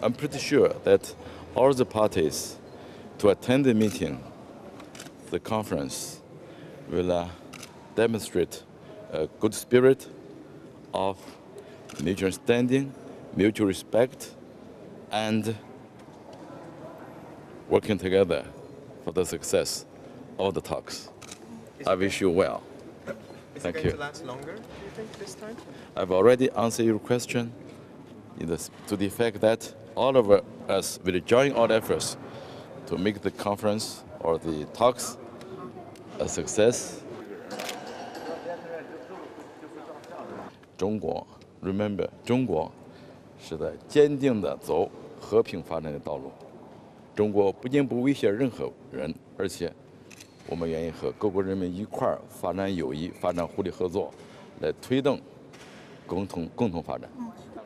I'm pretty sure that all the parties to attend the meeting, the conference, will demonstrate a good spirit of mutual understanding, mutual respect, and working together for the success of the talks. I wish you well. Is it going to last longer, do you think, this time? I've already answered your question to the effect that all of us will join our efforts to make the conference or the talks a success. 中国 ，remember， 中国是在坚定地走和平发展的道路。中国不仅不威胁任何人，而且我们愿意和各国人民一块儿发展友谊、发展互利合作，来推动共同发展。